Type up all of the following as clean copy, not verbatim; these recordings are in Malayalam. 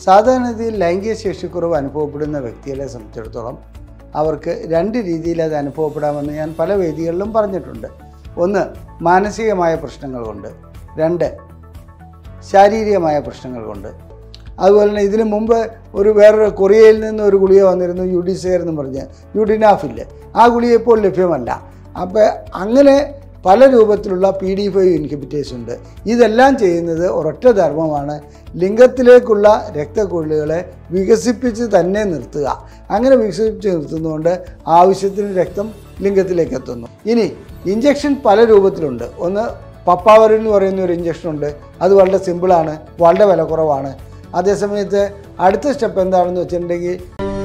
സാധാരണഗതിയിൽ ലൈംഗിക ശേഷിക്കുറവ് അനുഭവപ്പെടുന്ന വ്യക്തികളെ സംബന്ധിച്ചിടത്തോളം അവർക്ക് രണ്ട് രീതിയിൽ അത് അനുഭവപ്പെടാമെന്ന് ഞാൻ പല വേദികളിലും പറഞ്ഞിട്ടുണ്ട്. ഒന്ന്, മാനസികമായ പ്രശ്നങ്ങൾ കൊണ്ട്. രണ്ട്, ശാരീരികമായ പ്രശ്നങ്ങൾ കൊണ്ട്. അതുപോലെ തന്നെ ഇതിനു മുമ്പ് വേറൊരു കൊറിയയിൽ നിന്ന് ഒരു ഗുളിക വന്നിരുന്നു, യുഡിസെയർ എന്ന് പറഞ്ഞ്, യുഡിനാഫില്. ആ ഗുളിക ഇപ്പോൾ ലഭ്യമല്ല. അപ്പോൾ അങ്ങനെ പല രൂപത്തിലുള്ള PD5 ഇൻഹിബിറ്റേഴ്സ് ഉണ്ട്. ഇതെല്ലാം ചെയ്യുന്നത് ഒരൊറ്റ ധർമ്മമാണ്, ലിംഗത്തിലേക്കുള്ള രക്തക്കുഴലുകളെ വികസിപ്പിച്ച് തന്നെ നിർത്തുക. അങ്ങനെ വികസിപ്പിച്ച് നിർത്തുന്നതുകൊണ്ട് ആവശ്യത്തിന് രക്തം ലിംഗത്തിലേക്ക് എത്തുന്നു. ഇനി ഇഞ്ചക്ഷൻ പല രൂപത്തിലുണ്ട്. ഒന്ന്, പപ്പാവരിൻ എന്ന് പറയുന്ന ഒരു ഇഞ്ചക്ഷൻ ഉണ്ട്. അത് വളരെ സിമ്പിളാണ്, വളരെ വില കുറവാണ്. അതേസമയത്ത് അടുത്ത സ്റ്റെപ്പ് എന്താണെന്ന് വെച്ചിട്ടുണ്ടെങ്കിൽ,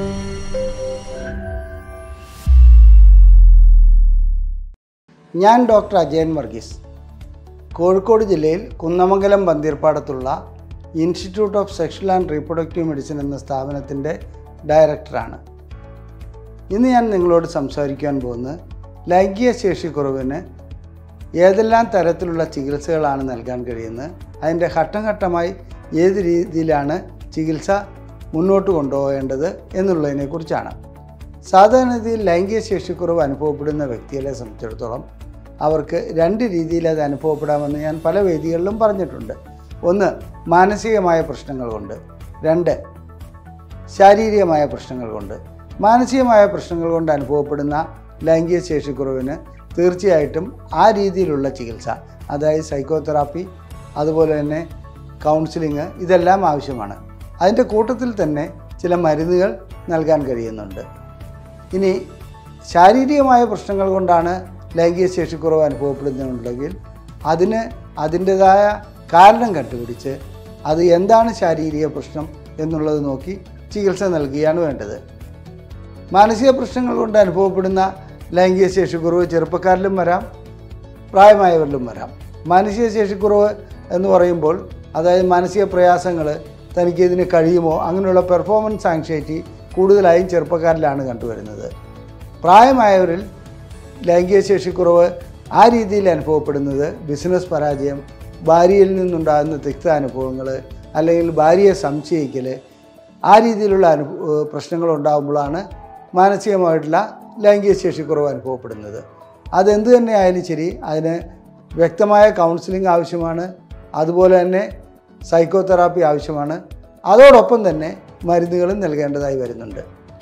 ഞാൻ ഡോക്ടർ അജയൻ വർഗീസ്, കോഴിക്കോട് ജില്ലയിൽ കുന്നമംഗലം ബന്തിർപ്പാടത്തുള്ള institute of sexual and reproductive medicine എന്ന സ്ഥാപനത്തിൻ്റെ ഡയറക്ടറാണ്. ഇന്ന് ഞാൻ നിങ്ങളോട് സംസാരിക്കാൻ പോകുന്നത് ലൈംഗിക ശേഷിക്കുറവിന് ഏതെല്ലാം തരത്തിലുള്ള ചികിത്സകളാണ് നൽകാൻ കഴിയുന്നത്, അതിൻ്റെ ഘട്ടം ഘട്ടമായി ഏത് രീതിയിലാണ് ചികിത്സ മുന്നോട്ട് കൊണ്ടുപോകേണ്ടത് എന്നുള്ളതിനെക്കുറിച്ചാണ്. സാധാരണഗതിയിൽ ലൈംഗിക ശേഷിക്കുറവ് അനുഭവപ്പെടുന്ന വ്യക്തികളെ സംബന്ധിച്ചിടത്തോളം അവർക്ക് രണ്ട് രീതിയിൽ അത് അനുഭവപ്പെടാമെന്ന് ഞാൻ പല വേദികളിലും പറഞ്ഞിട്ടുണ്ട്. ഒന്ന്, മാനസികമായ പ്രശ്നങ്ങൾ കൊണ്ട്. രണ്ട്, ശാരീരികമായ പ്രശ്നങ്ങൾ കൊണ്ട്. മാനസികമായ പ്രശ്നങ്ങൾ കൊണ്ട് അനുഭവപ്പെടുന്ന ലൈംഗിക ശേഷിക്കുറവിന് തീർച്ചയായിട്ടും ആ രീതിയിലുള്ള ചികിത്സ, അതായത് സൈക്കോതെറാപ്പി, അതുപോലെ തന്നെ കൗൺസിലിങ്, ഇതെല്ലാം ആവശ്യമാണ്. അതിൻ്റെ കൂട്ടത്തിൽ തന്നെ ചില മരുന്നുകൾ നൽകാൻ കഴിയുന്നുണ്ട്. ഇനി ശാരീരികമായ പ്രശ്നങ്ങൾ കൊണ്ടാണ് ലൈംഗിക ശേഷിക്കുറവ് അനുഭവപ്പെടുന്നുണ്ടെങ്കിൽ അതിൻ്റെതായ കാരണം കണ്ടുപിടിച്ച് അത് എന്താണ് ശാരീരിക പ്രശ്നം എന്നുള്ളത് നോക്കി ചികിത്സ നൽകുകയാണ് വേണ്ടത്. മാനസിക പ്രശ്നങ്ങൾ കൊണ്ട് അനുഭവപ്പെടുന്ന ലൈംഗിക ശേഷിക്കുറവ് ചെറുപ്പക്കാരിലും വരാം, പ്രായമായവരിലും വരാം. മാനസിക ശേഷിക്കുറവ് എന്ന് പറയുമ്പോൾ അതായത് മാനസിക പ്രയാസങ്ങൾ, തനിക്കിതിന് കഴിയുമോ, അങ്ങനെയുള്ള പെർഫോമൻസ് ആങ്സൈറ്റി കൂടുതലായും ചെറുപ്പക്കാരിലാണ് കണ്ടുവരുന്നത്. പ്രായമായവരിൽ ലൈംഗിക ശേഷിക്കുറവ് ആ രീതിയിൽ അനുഭവപ്പെടുന്നത് ബിസിനസ് പരാജയം, ഭാര്യയിൽ നിന്നുണ്ടാകുന്ന തിക്താനുഭവങ്ങൾ, അല്ലെങ്കിൽ ഭാര്യയെ സംശയിക്കൽ, ആ രീതിയിലുള്ള പ്രശ്നങ്ങൾ ഉണ്ടാകുമ്പോഴാണ് മാനസികമായിട്ടുള്ള ലൈംഗിക ശേഷിക്കുറവ് അനുഭവപ്പെടുന്നത്. അതെന്ത് തന്നെ ആയാലും ശരി, അതിന് വ്യക്തമായ കൗൺസിലിംഗ് ആവശ്യമാണ്. അതുപോലെ തന്നെ സൈക്കോതെറാപ്പി ആവശ്യമാണ്. അതോടൊപ്പം തന്നെ മരുന്നുകളും നൽകേണ്ടതായി വരുന്നുണ്ട്.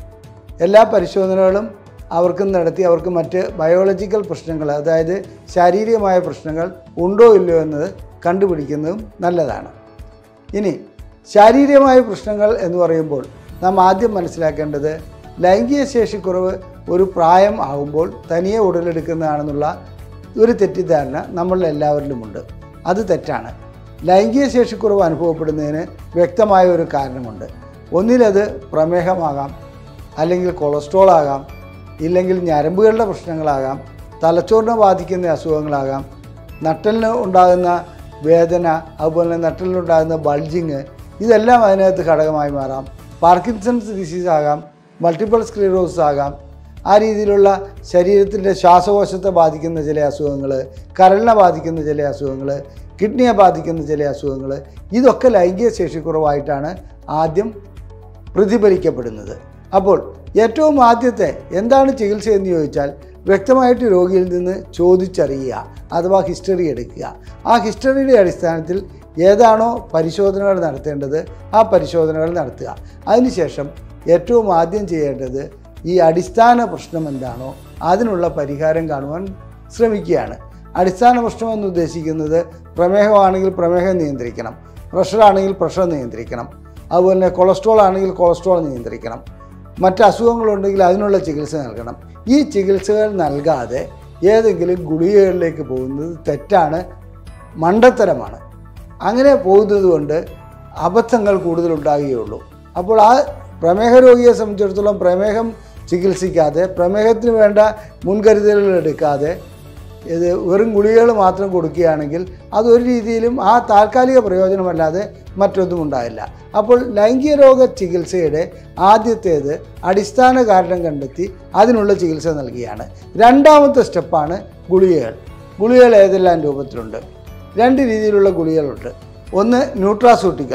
എല്ലാ പരിശോധനകളും അവർക്ക് നടത്തി അവർക്ക് മറ്റ് ബയോളജിക്കൽ പ്രശ്നങ്ങൾ, അതായത് ശാരീരികമായ പ്രശ്നങ്ങൾ ഉണ്ടോ ഇല്ലയോ എന്നത് കണ്ടുപിടിക്കുന്നതും നല്ലതാണ്. ഇനി ശാരീരികമായ പ്രശ്നങ്ങൾ എന്ന് പറയുമ്പോൾ നാം ആദ്യം മനസ്സിലാക്കേണ്ടത് ലൈംഗിക ശേഷിക്കുറവ് ഒരു പ്രായം ആകുമ്പോൾ തനിയെ ഉടലെടുക്കുന്നതാണെന്നുള്ള ഒരു തെറ്റിദ്ധാരണ നമ്മളെല്ലാവരിലുമുണ്ട്. അത് തെറ്റാണ്. ലൈംഗിക ശേഷിക്കുറവ് അനുഭവപ്പെടുന്നതിന് വ്യക്തമായ ഒരു കാരണമുണ്ട്. ഒന്നിലത് പ്രമേഹമാകാം, അല്ലെങ്കിൽ കൊളസ്ട്രോൾ ആകാം, ഇല്ലെങ്കിൽ ഞരമ്പുകളുടെ പ്രശ്നങ്ങളാകാം, തലച്ചോറിനെ ബാധിക്കുന്ന അസുഖങ്ങളാകാം, നട്ടലിന് ഉണ്ടാകുന്ന വേദന, അതുപോലെ തന്നെ നട്ടലിനുണ്ടാകുന്ന ബൾജിങ്, ഇതെല്ലാം അതിനകത്ത് ഘടകമായി മാറാം. പാർക്കിൻസൺസ് ഡിസീസ് ആകാം, മൾട്ടിപ്പിൾ സ്ക്ലീറോസിസ് ആകാം. ആ രീതിയിലുള്ള ശരീരത്തിൻ്റെ ശ്വാസകോശത്തെ ബാധിക്കുന്ന ചില അസുഖങ്ങൾ, കരളിനെ ബാധിക്കുന്ന ചില അസുഖങ്ങൾ, കിഡ്നിയെ ബാധിക്കുന്ന ചില അസുഖങ്ങൾ, ഇതൊക്കെ ലൈംഗിക ശേഷിക്കുറവായിട്ടാണ് ആദ്യം പ്രതിഫലിക്കപ്പെടുന്നത്. അപ്പോൾ ഏറ്റവും ആദ്യത്തെ എന്താണ് ചികിത്സ എന്ന് ചോദിച്ചാൽ വ്യക്തമായിട്ട് രോഗിയിൽ നിന്ന് ചോദിച്ചറിയുക, അഥവാ ഹിസ്റ്ററി എടുക്കുക. ആ ഹിസ്റ്ററിയുടെ അടിസ്ഥാനത്തിൽ ഏതാണോ പരിശോധനകൾ നടത്തേണ്ടത് ആ പരിശോധനകൾ നടത്തുക. അതിനുശേഷം ഏറ്റവും ആദ്യം ചെയ്യേണ്ടത് ഈ അടിസ്ഥാന പ്രശ്നം എന്താണോ അതിനുള്ള പരിഹാരം കാണുവാൻ ശ്രമിക്കുകയാണ്. അടിസ്ഥാന പ്രശ്നം എന്ന് ഉദ്ദേശിക്കുന്നത് പ്രമേഹമാണെങ്കിൽ പ്രമേഹം നിയന്ത്രിക്കണം, പ്രഷറാണെങ്കിൽ പ്രഷർ നിയന്ത്രിക്കണം, അതുപോലെ തന്നെ കൊളസ്ട്രോൾ ആണെങ്കിൽ കൊളസ്ട്രോൾ നിയന്ത്രിക്കണം, മറ്റ് അസുഖങ്ങളുണ്ടെങ്കിൽ അതിനുള്ള ചികിത്സ നൽകണം. ഈ ചികിത്സകൾ നൽകാതെ ഏതെങ്കിലും ഗുളികകളിലേക്ക് പോകുന്നത് തെറ്റാണ്, മണ്ടത്തരമാണ്. അങ്ങനെ പോകുന്നത് കൊണ്ട് അബദ്ധങ്ങൾ കൂടുതലുണ്ടാകുകയുള്ളൂ. അപ്പോൾ ആ പ്രമേഹ രോഗിയെ സംബന്ധിച്ചിടത്തോളം പ്രമേഹം ചികിത്സിക്കാതെ, പ്രമേഹത്തിന് വേണ്ട മുൻകരുതലുകൾ എടുക്കാതെ ഇത് വെറും ഗുളികകൾ മാത്രം കൊടുക്കുകയാണെങ്കിൽ അതൊരു രീതിയിലും ആ താൽക്കാലിക പ്രയോജനമല്ലാതെ മറ്റൊന്നും ഉണ്ടാകില്ല. അപ്പോൾ ലൈംഗിക രോഗ ചികിത്സയുടെ ആദ്യത്തേത് അടിസ്ഥാന കാരണം കണ്ടെത്തി അതിനുള്ള ചികിത്സ നൽകുകയാണ്. രണ്ടാമത്തെ സ്റ്റെപ്പാണ് ഗുളികകൾ. ഗുളികകൾ ഏതെല്ലാം രൂപത്തിലുണ്ട്? രണ്ട് രീതിയിലുള്ള ഗുളികകളുണ്ട്. ഒന്ന് ന്യൂട്രാസ്യൂട്ടിക്കൽസ്.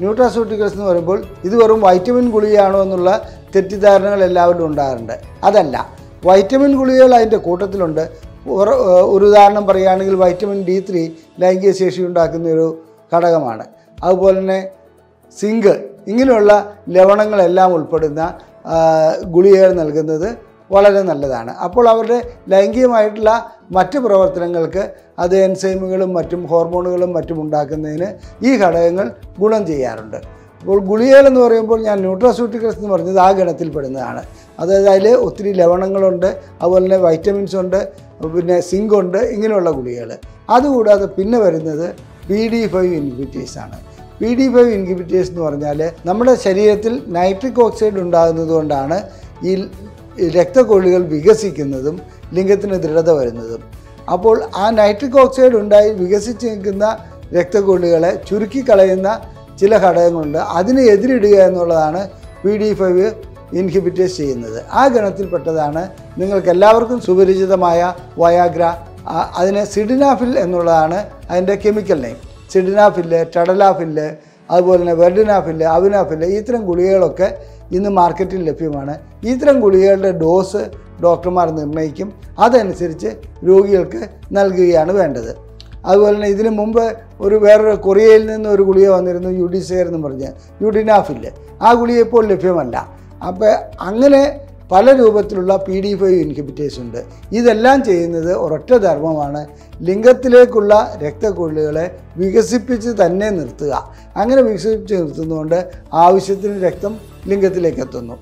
ന്യൂട്രാസ്യൂട്ടിക്കൽസ് എന്ന് പറയുമ്പോൾ ഇത് വെറും വൈറ്റമിൻ ഗുളികയാണോ എന്നുള്ള തെറ്റിദ്ധാരണകൾ എല്ലാവരും ഉണ്ടാകാറുണ്ട്. അതല്ല, വൈറ്റമിൻ ഗുളികകൾ അതിൻ്റെ കൂട്ടത്തിലുണ്ട്. ഒരു ഉദാഹരണം പറയുകയാണെങ്കിൽ വൈറ്റമിൻ D3 ലൈംഗിക ശേഷി ഉണ്ടാക്കുന്ന ഒരു ഘടകമാണ്. അതുപോലെ തന്നെ സിങ്ക്, ഇങ്ങനെയുള്ള ലവണങ്ങളെല്ലാം ഉൾപ്പെടുന്ന ഗുളികകൾ നൽകുന്നത് വളരെ നല്ലതാണ്. അപ്പോൾ അവരുടെ ലൈംഗികമായിട്ടുള്ള മറ്റ് പ്രവർത്തനങ്ങൾക്ക് അത് എൻസൈമുകളും മറ്റും ഹോർമോണുകളും മറ്റും ഉണ്ടാക്കുന്നതിന് ഈ ഘടകങ്ങൾ ഗുണം ചെയ്യാറുണ്ട്. അപ്പോൾ ഗുളികകൾ എന്ന് പറയുമ്പോൾ ഞാൻ ന്യൂട്രാസ്യൂട്ടിക്കൽസ് എന്ന് പറഞ്ഞത് ആ ഗണത്തിൽപ്പെടുന്നതാണ്. അതായത് അതിൽ ഒത്തിരി ലവണങ്ങളുണ്ട്, അതുപോലെ തന്നെ വൈറ്റമിൻസ് ഉണ്ട്, പിന്നെ സിങ്ക് ഉണ്ട്, ഇങ്ങനെയുള്ള ഗുളികകൾ. അതുകൂടാതെ പിന്നെ വരുന്നത് PD5 ഇൻഹിബിറ്റേഴ്സ് ആണ്. PD5 ഇൻഹിബിറ്റേഴ്സ് എന്ന് പറഞ്ഞാൽ നമ്മുടെ ശരീരത്തിൽ നൈട്രിക് ഓക്സൈഡ് ഉണ്ടാകുന്നത് കൊണ്ടാണ് ഈ രക്തക്കൊള്ളികൾ വികസിക്കുന്നതും ലിംഗത്തിന് ദൃഢത വരുന്നതും. അപ്പോൾ ആ നൈട്രിക് ഓക്സൈഡ് ഉണ്ടായി വികസിച്ച് നിൽക്കുന്ന രക്തക്കൊള്ളികളെ ചുരുക്കിക്കളയുന്ന ചില ഘടകങ്ങളുണ്ട്. അതിനെ എതിരിടുക എന്നുള്ളതാണ് PD5 ഇൻഹിബിറ്റേഴ്സ് ചെയ്യുന്നത്. ആ ഗണത്തിൽപ്പെട്ടതാണ് നിങ്ങൾക്കെല്ലാവർക്കും സുപരിചിതമായ വയാഗ്ര. അതിന് സിഡിനാഫിൽ എന്നുള്ളതാണ് അതിൻ്റെ കെമിക്കൽ നെയിം. സിഡിനാഫില്, ടഡലാഫില്, അതുപോലെ തന്നെ വെർഡിനാഫില്, അവിനാഫില്, ഇത്തരം ഗുളികകളൊക്കെ ഇന്ന് മാർക്കറ്റിൽ ലഭ്യമാണ്. ഇത്തരം ഗുളികകളുടെ ഡോസ് ഡോക്ടർമാർ നിർണ്ണയിക്കും. അതനുസരിച്ച് രോഗികൾക്ക് നൽകുകയാണ് വേണ്ടത്. അതുപോലെ തന്നെ ഇതിനു മുമ്പ് വേറൊരു കൊറിയയിൽ നിന്ന് ഒരു ഗുളിക വന്നിരുന്നു, യുഡിസെയർ എന്ന് പറഞ്ഞ്, യുഡിനാഫില്. ആ ഗുളിക ഇപ്പോൾ ലഭ്യമല്ല. അപ്പോൾ അങ്ങനെ പല രൂപത്തിലുള്ള PD5 ഇൻഹിബിറ്റേഴ്സ് ഉണ്ട്. ഇതെല്ലാം ചെയ്യുന്നത് ഒരൊറ്റ ധർമ്മമാണ്, ലിംഗത്തിലേക്കുള്ള രക്തക്കൊള്ളികളെ വികസിപ്പിച്ച് തന്നെ നിർത്തുക. അങ്ങനെ വികസിപ്പിച്ച് നിർത്തുന്നതുകൊണ്ട് ആവശ്യത്തിന് രക്തം ലിംഗത്തിലേക്ക് എത്തുന്നു.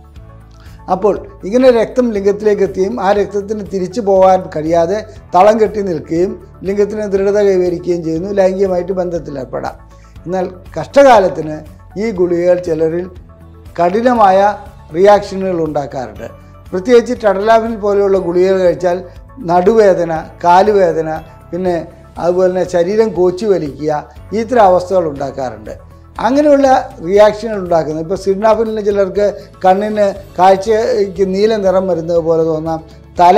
അപ്പോൾ ഇങ്ങനെ രക്തം ലിംഗത്തിലേക്ക് എത്തുകയും ആ രക്തത്തിന് തിരിച്ചു പോകാൻ കഴിയാതെ തളം കെട്ടി നിൽക്കുകയും ലിംഗത്തിന് ദൃഢത കൈവരിക്കുകയും ചെയ്യുന്നു, ലൈംഗികമായിട്ട് ബന്ധത്തിലേർപ്പെടാം. എന്നാൽ കഷ്ടകാലത്തിന് ഈ ഗുളികകൾ ചിലരിൽ കഠിനമായ റിയാക്ഷനുകൾ ഉണ്ടാക്കാറുണ്ട്. പ്രത്യേകിച്ച് ടഡലാഫിൽ പോലെയുള്ള ഗുളികകൾ കഴിച്ചാൽ നടുവേദന, കാലുവേദന, പിന്നെ അതുപോലെ തന്നെ ശരീരം കോച്ചി വലിക്കുക, ഇത്തരം അവസ്ഥകൾ ഉണ്ടാക്കാറുണ്ട്. അങ്ങനെയുള്ള റിയാക്ഷനുകൾ ഉണ്ടാക്കുന്നത് ഇപ്പോൾ സിഡ്നാഫിലിന് ചിലർക്ക് കണ്ണിന് കാഴ്ചയ്ക്ക് നീല നിറം വരുന്നത് പോലെ തോന്നാം, തല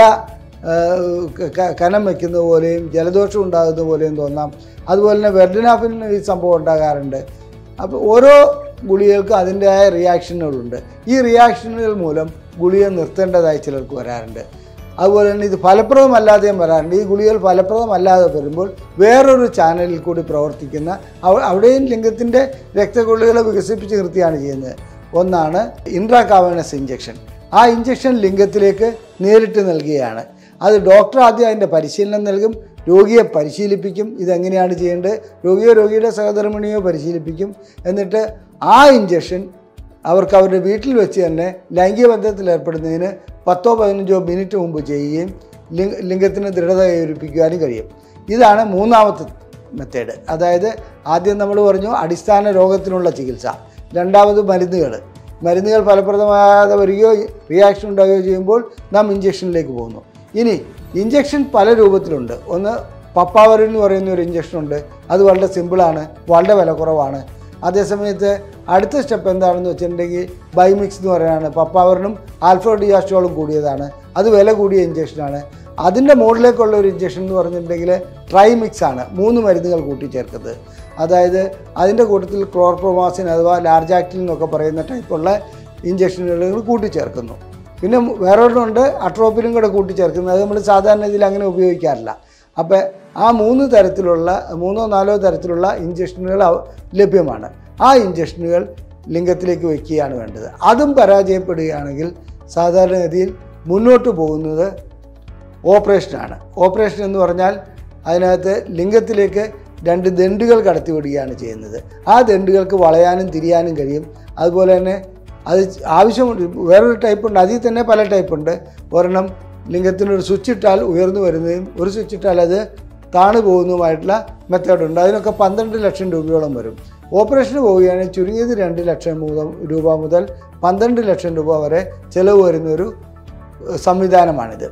കനം വയ്ക്കുന്നത് പോലെയും ജലദോഷം ഉണ്ടാകുന്ന പോലെയും തോന്നാം. അതുപോലെ തന്നെ വെർഡിനാഫിലിന് ഈ സംഭവം ഉണ്ടാകാറുണ്ട്. അപ്പോൾ ഓരോ ഗുളികൾക്കും അതിൻ്റെതായ റിയാക്ഷനുകളുണ്ട്. ഈ റിയാക്ഷനുകൾ മൂലം ഗുളിക നിർത്തേണ്ടതായി ചിലർക്ക് വരാറുണ്ട്. അതുപോലെ തന്നെ ഇത് ഫലപ്രദമല്ലാതെയും വരാറുണ്ട്. ഈ ഗുളികകൾ ഫലപ്രദമല്ലാതെ വരുമ്പോൾ വേറൊരു ചാനലിൽ കൂടി പ്രവർത്തിക്കുന്ന അവിടെയും ലിംഗത്തിൻ്റെ രക്തക്കൊള്ളികളെ വികസിപ്പിച്ച് നിർത്തിയാണ് ചെയ്യുന്നത്. ഒന്നാണ് ഇൻട്രാകാവേനസ് ഇഞ്ചക്ഷൻ. ആ ഇഞ്ചക്ഷൻ ലിംഗത്തിലേക്ക് നേരിട്ട് നൽകുകയാണ്. അത് ഡോക്ടർ ആദ്യം അതിൻ്റെ പരിശീലനം നൽകും, രോഗിയെ പരിശീലിപ്പിക്കും, ഇതെങ്ങനെയാണ് ചെയ്യേണ്ടത്, രോഗിയുടെ സഹധർമ്മിണിയോ പരിശീലിപ്പിക്കും. എന്നിട്ട് ആ ഇഞ്ചക്ഷൻ അവർക്ക് അവരുടെ വീട്ടിൽ വെച്ച് തന്നെ ലൈംഗിക ബന്ധത്തിൽ ഏർപ്പെടുന്നതിന് 10-15 മിനിറ്റ് മുമ്പ് ചെയ്യുകയും ലിംഗത്തിന് ദൃഢത കൈവരിപ്പിക്കുവാനും കഴിയും. ഇതാണ് മൂന്നാമത്തെ മെത്തേഡ്. അതായത് ആദ്യം നമ്മൾ പറഞ്ഞു അടിസ്ഥാന രോഗത്തിനുള്ള ചികിത്സ, രണ്ടാമത് മരുന്നുകൾ ഫലപ്രദമാകാതെ വരികയോ റിയാക്ഷൻ ഉണ്ടാകുകയോ ചെയ്യുമ്പോൾ നാം ഇഞ്ചക്ഷനിലേക്ക് പോകുന്നു. ഇനി ഇഞ്ചക്ഷൻ പല രൂപത്തിലുണ്ട്. ഒന്ന് പപ്പാവറിൻ എന്ന് പറയുന്ന ഒരു ഇഞ്ചക്ഷൻ ഉണ്ട്. അത് വളരെ സിമ്പിളാണ്, വളരെ വില കുറവാണ്. അതേസമയത്ത് അടുത്ത സ്റ്റെപ്പ് എന്താണെന്ന് വെച്ചിട്ടുണ്ടെങ്കിൽ ബൈമിക്സ് എന്ന് പറയുന്നതാണ്. പപ്പാവറിനും ആൽഫഡിയാസ്റ്റോളും കൂടിയതാണ്. അത് വില കൂടിയ ഇഞ്ചക്ഷനാണ്. അതിൻ്റെ മുകളിലേക്കുള്ള ഒരു ഇഞ്ചക്ഷൻ എന്ന് പറഞ്ഞിട്ടുണ്ടെങ്കിൽ ട്രൈമിക്സ് ആണ്, 3 മരുന്നുകൾ കൂട്ടിച്ചേർക്കുന്നത്. അതായത് അതിൻ്റെ കൂട്ടത്തിൽ ക്ലോർപ്രോമാസിൻ അഥവാ ലാർജാക്റ്റിൻ എന്നൊക്കെ പറയുന്ന ടൈപ്പുള്ള ഇഞ്ചക്ഷനുകൾ കൂട്ടിച്ചേർക്കുന്നു. പിന്നെ വേറൊരെണ്ണമുണ്ട് അട്രോപ്പിനും കൂടെ കൂട്ടിച്ചേർക്കുന്നത്. അത് നമ്മൾ സാധാരണ ഇതിൽ അങ്ങനെ ഉപയോഗിക്കാറില്ല. അപ്പോൾ ആ 3 തരത്തിലുള്ള 3-4 തരത്തിലുള്ള ഇഞ്ചക്ഷനുകൾ ലഭ്യമാണ്. ആ ഇഞ്ചക്ഷനുകൾ ലിംഗത്തിലേക്ക് വയ്ക്കുകയാണ് വേണ്ടത്. അതും പരാജയപ്പെടുകയാണെങ്കിൽ സാധാരണഗതിയിൽ മുന്നോട്ട് പോകുന്നത് ഓപ്പറേഷനാണ്. ഓപ്പറേഷൻ എന്ന് പറഞ്ഞാൽ അതിനകത്ത് ലിംഗത്തിലേക്ക് 2 ദണ്ഡുകൾ കടത്തിവിടുകയാണ് ചെയ്യുന്നത്. ആ ദണ്ഡുകൾക്ക് വളയാനും തിരിയാനും കഴിയും. അതുപോലെ തന്നെ അത് ആവശ്യമുണ്ട്. വേറൊരു ടൈപ്പുണ്ട്, അതിൽ തന്നെ പല ടൈപ്പുണ്ട്. ഒരെണ്ണം ലിംഗത്തിനൊരു സ്വിച്ച് ഇട്ടാൽ ഉയർന്നു വരുന്നതും ഒരു സ്വിച്ച് ഇട്ടാൽ അത് താണു പോകുന്നതുമായിട്ടുള്ള മെത്തേഡുണ്ട്. അതിനൊക്കെ 12 ലക്ഷം രൂപയോളം വരും. ഓപ്പറേഷന് പോവുകയാണെങ്കിൽ ചുരുങ്ങിയത് 2 ലക്ഷം രൂപ മുതൽ 12 ലക്ഷം രൂപ വരെ ചിലവ് വരുന്നൊരു സംവിധാനമാണിത്.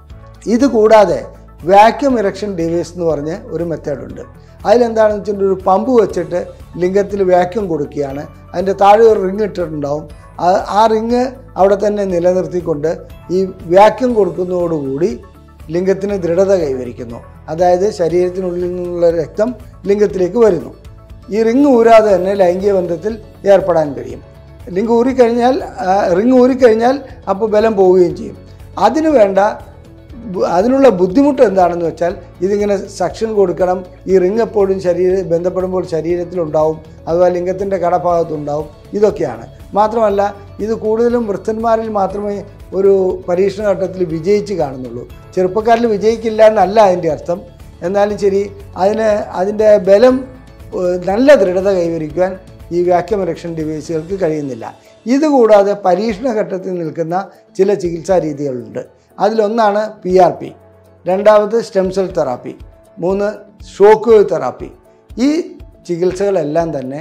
ഇത് കൂടാതെ വാക്യൂം ഇറക്ഷൻ ഡിവൈസ് എന്ന് പറഞ്ഞ് ഒരു മെത്തേഡുണ്ട്. അതിലെന്താണെന്ന് വെച്ചിട്ടുണ്ടെങ്കിൽ ഒരു പമ്പ് വെച്ചിട്ട് ലിംഗത്തിൽ വാക്യൂം കൊടുക്കുകയാണ്. അതിൻ്റെ താഴെ ഒരു റിങ് ഇട്ടിട്ടുണ്ടാവും. ആ റിങ് അവിടെ തന്നെ നിലനിർത്തിക്കൊണ്ട് ഈ വാക്യൂം കൊടുക്കുന്നതോടുകൂടി ലിംഗത്തിന് ദൃഢത കൈവരിക്കുന്നു. അതായത് ശരീരത്തിനുള്ളിൽ നിന്നുള്ള രക്തം ലിംഗത്തിലേക്ക് വരുന്നു. ഈ റിങ് ഊരാതെ തന്നെ ലൈംഗിക ബന്ധത്തിൽ ഏർപ്പെടാൻ കഴിയും. റിങ് ഊരിക്കഴിഞ്ഞാൽ അപ്പോൾ ബലം പോവുകയും ചെയ്യും. അതിനുള്ള ബുദ്ധിമുട്ട് എന്താണെന്ന് വെച്ചാൽ ഇതിങ്ങനെ സക്ഷൻ കൊടുക്കണം. ഈ റിങ് എപ്പോഴും ബന്ധപ്പെടുമ്പോൾ ശരീരത്തിലുണ്ടാവും, അതുപോലെ ലിംഗത്തിൻ്റെ കടഭാഗത്തുണ്ടാവും. ഇതൊക്കെയാണ്. മാത്രമല്ല ഇത് കൂടുതലും വൃദ്ധന്മാരിൽ മാത്രമേ ഒരു പരീക്ഷണ ഘട്ടത്തിൽ വിജയിച്ച് കാണുന്നുള്ളൂ. ചെറുപ്പക്കാരിൽ വിജയിക്കില്ല എന്നല്ല അതിൻ്റെ അർത്ഥം. എന്നാലും ശരി, അതിൻ്റെ ബലം നല്ല ദൃഢത കൈവരിക്കുവാൻ ഈ വാക്യൂം ഇറക്ഷൻ ഡിവൈസുകൾക്ക് കഴിയുന്നില്ല. ഇതുകൂടാതെ പരീക്ഷണ ഘട്ടത്തിൽ നിൽക്കുന്ന ചില ചികിത്സാ രീതികളുണ്ട്. അതിലൊന്നാണ് PRP, രണ്ടാമത് stem cell therapy, 3 shock wave therapy. ഈ ചികിത്സകളെല്ലാം തന്നെ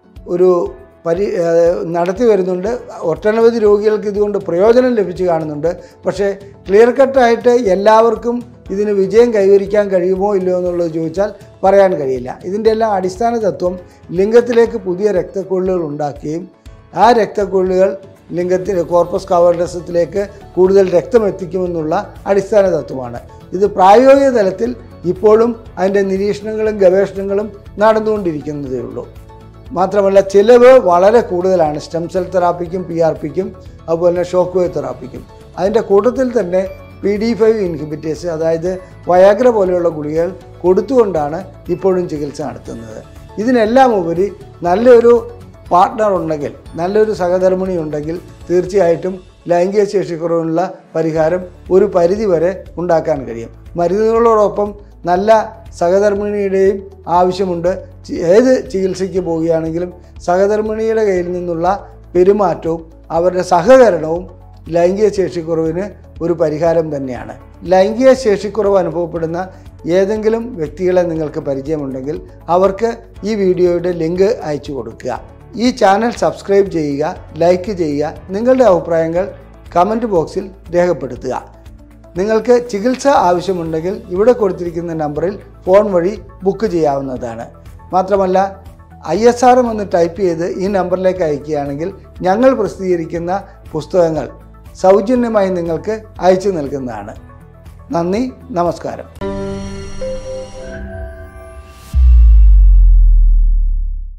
നടത്തി വരുന്നുണ്ട്. ഒട്ടനവധി രോഗികൾക്ക് ഇതുകൊണ്ട് പ്രയോജനം ലഭിച്ചു കാണുന്നുണ്ട്. പക്ഷേ ക്ലിയർ കട്ടായിട്ട് എല്ലാവർക്കും ഇതിന് വിജയം കൈവരിക്കാൻ കഴിയുമോ ഇല്ലയോ എന്നുള്ളത് ചോദിച്ചാൽ പറയാൻ കഴിയില്ല. ഇതിൻ്റെ എല്ലാം അടിസ്ഥാന തത്വം ലിംഗത്തിലേക്ക് പുതിയ രക്തക്കൊള്ളുകൾ ഉണ്ടാക്കുകയും ആ രക്തക്കൊള്ളുകൾ കോർപ്പസ് കാവേർണസത്തിലേക്ക് കൂടുതൽ രക്തം എത്തിക്കുമെന്നുള്ള അടിസ്ഥാന തത്വമാണ്. ഇത് പ്രായോഗിക തലത്തിൽ ഇപ്പോഴും അതിൻ്റെ നിരീക്ഷണങ്ങളും ഗവേഷണങ്ങളും നടന്നുകൊണ്ടിരിക്കുന്നതേ ഉള്ളൂ. മാത്രമല്ല ചിലവ് വളരെ കൂടുതലാണ് സ്റ്റെം സെൽ തെറാപ്പിക്കും PRPക്കും അതുപോലെ തന്നെ ഷോക്ക് വേവ് തെറാപ്പിക്കും. അതിൻ്റെ കൂട്ടത്തിൽ തന്നെ PD5 ഇൻഹിബിറ്റേഴ്സ്, അതായത് വയാഗ്ര പോലെയുള്ള ഗുളികകൾ കൊടുത്തുകൊണ്ടാണ് ഇപ്പോഴും ചികിത്സ നടത്തുന്നത്. ഇതിനെല്ലാം ഉപരി നല്ലൊരു പാർട്ട്ണർ ഉണ്ടെങ്കിൽ, നല്ലൊരു സഹധർമ്മിണി ഉണ്ടെങ്കിൽ തീർച്ചയായിട്ടും ലൈംഗിക ശേഷിക്കുറവിനുള്ള പരിഹാരം ഒരു പരിധി വരെ ഉണ്ടാക്കാൻ കഴിയും. മരുന്നുകളോടൊപ്പം നല്ല സഹധർമ്മിണിയുടെയും ആവശ്യമുണ്ട്. ഏത് ചികിത്സയ്ക്ക് പോവുകയാണെങ്കിലും സഹധർമ്മിണിയുടെ കയ്യിൽ നിന്നുള്ള പെരുമാറ്റവും അവരുടെ സഹകരണവും ലൈംഗിക ശേഷിക്കുറവിന് ഒരു പരിഹാരം തന്നെയാണ്. ലൈംഗിക ശേഷിക്കുറവ് അനുഭവപ്പെടുന്ന ഏതെങ്കിലും വ്യക്തികളെ നിങ്ങൾക്ക് പരിചയമുണ്ടെങ്കിൽ അവർക്ക് ഈ വീഡിയോയുടെ ലിങ്ക് അയച്ചു കൊടുക്കുക. ഈ ചാനൽ സബ്സ്ക്രൈബ് ചെയ്യുക, ലൈക്ക് ചെയ്യുക. നിങ്ങളുടെ അഭിപ്രായങ്ങൾ കമൻറ്റ് ബോക്സിൽ രേഖപ്പെടുത്തുക. നിങ്ങൾക്ക് ചികിത്സ ആവശ്യമുണ്ടെങ്കിൽ ഇവിടെ കൊടുത്തിരിക്കുന്ന നമ്പറിൽ ഫോൺ വഴി ബുക്ക് ചെയ്യാവുന്നതാണ്. മാത്രമല്ല ISRM എന്ന് ടൈപ്പ് ചെയ്ത് ഈ നമ്പറിലേക്ക് അയക്കുകയാണെങ്കിൽ ഞങ്ങൾ പ്രസിദ്ധീകരിക്കുന്ന പുസ്തകങ്ങൾ സൗജന്യമായി നിങ്ങൾക്ക് അയച്ചു നൽകുന്നതാണ്. നന്ദി, നമസ്കാരം.